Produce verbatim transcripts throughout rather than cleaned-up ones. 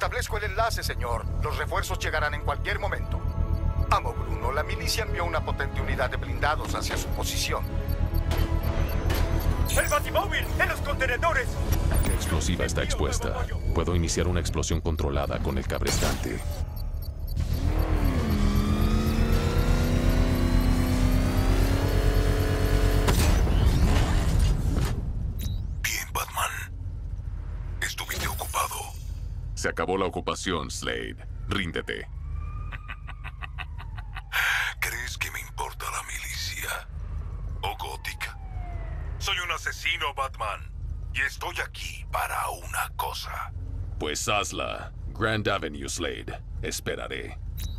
Establezco el enlace, señor. Los refuerzos llegarán en cualquier momento. Amo Bruno, la milicia envió una potente unidad de blindados hacia su posición. ¡El batimóvil! ¡En los contenedores! La explosiva está expuesta. Puedo iniciar una explosión controlada con el cabrestante. Bien, Batman. Estuviste ocupado. Se acabó la ocupación, Slade. Ríndete. ¿Crees que me importa la milicia? ¿O Gótica? Soy un asesino, Batman. Y estoy aquí para una cosa. Pues hazla. Grand Avenue, Slade. Esperaré.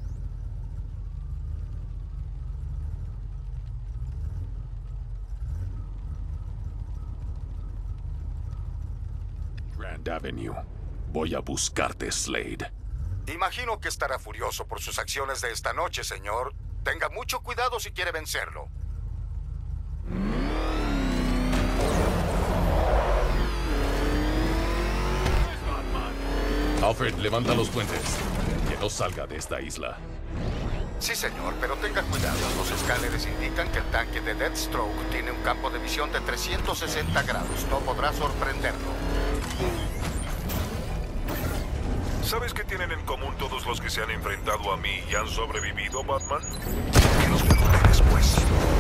Grand Avenue. Voy a buscarte, Slade. Imagino que estará furioso por sus acciones de esta noche, señor. Tenga mucho cuidado si quiere vencerlo. Alfred, levanta los puentes. Que no salga de esta isla. Sí, señor, pero tenga cuidado. Los escáneres indican que el tanque de Deathstroke tiene un campo de visión de trescientos sesenta grados. No podrá sorprenderlo. ¿Sabes qué tienen en común todos los que se han enfrentado a mí y han sobrevivido, Batman? Que los derroté después.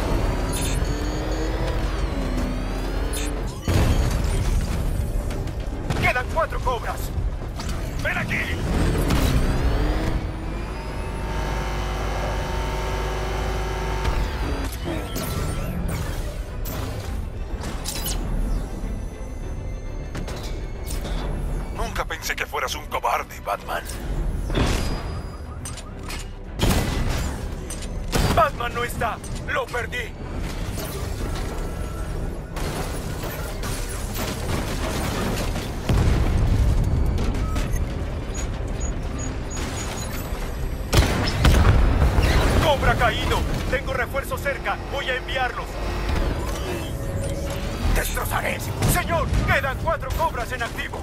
¡Quedan cuatro cobras! ¡Ven aquí! Nunca pensé que fueras un cobarde, Batman. ¡Batman no está! ¡Lo perdí! ¡Cobra caído! Tengo refuerzos cerca. Voy a enviarlos. ¡Destrozaré! ¡Señor! ¡Quedan cuatro cobras en activo!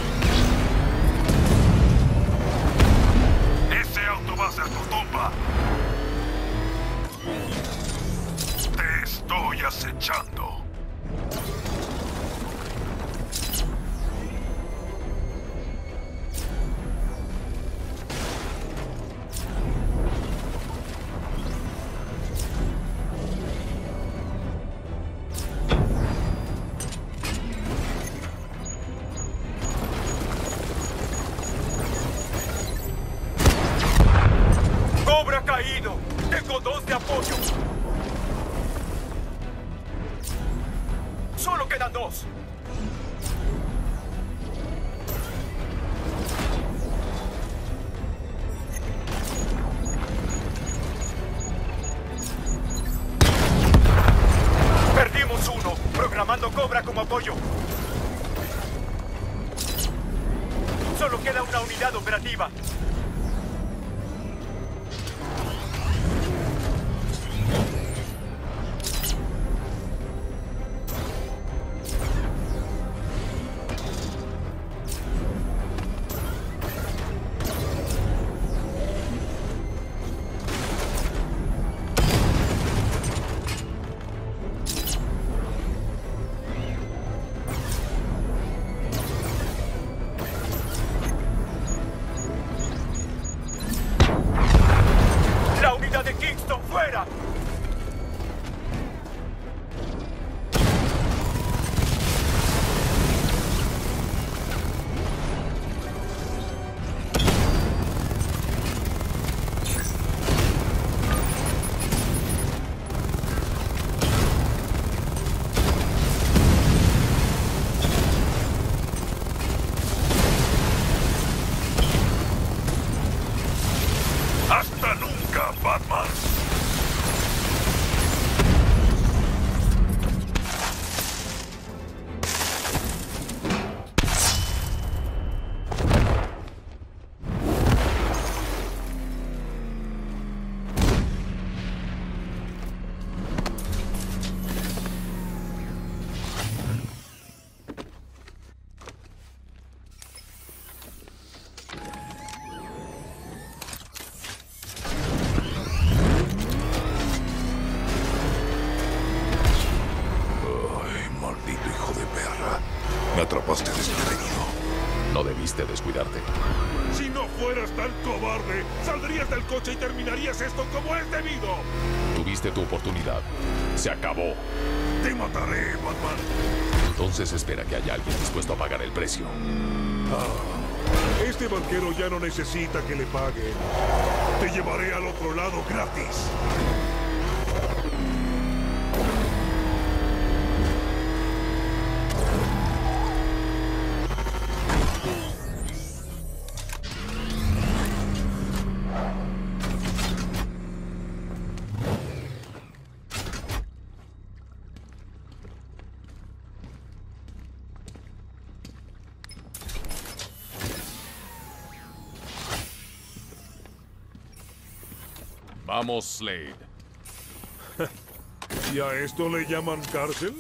Ese auto va hacia tu tumba. Te estoy acechando. ¡Cobra caído! ¡Tengo dos de apoyo! ¡Solo quedan dos! ¡Perdimos uno! Programando Cobra como apoyo. Solo queda una unidad operativa. No debiste descuidarte. Si no fueras tan cobarde, saldrías del coche y terminarías esto como es debido. Tuviste tu oportunidad. Se acabó. Te mataré, Batman. Entonces espera que haya alguien dispuesto a pagar el precio. Ah, este banquero ya no necesita que le paguen. Te llevaré al otro lado gratis. Vamos, Slade. ¿Y a esto le llaman cárcel?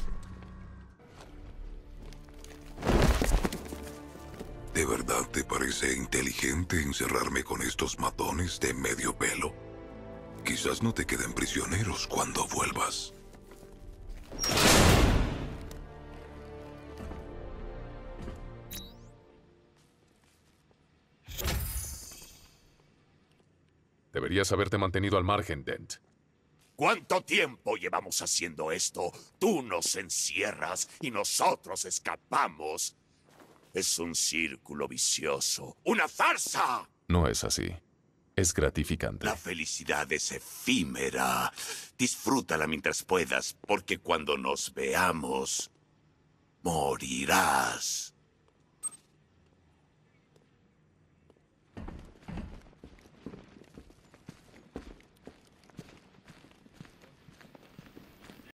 ¿De verdad te parece inteligente encerrarme con estos matones de medio pelo? Quizás no te queden prisioneros cuando vuelvas. Deberías haberte mantenido al margen, Dent. ¿Cuánto tiempo llevamos haciendo esto? Tú nos encierras y nosotros escapamos. Es un círculo vicioso. ¡Una farsa! No es así. Es gratificante. La felicidad es efímera. Disfrútala mientras puedas, porque cuando nos veamos, morirás.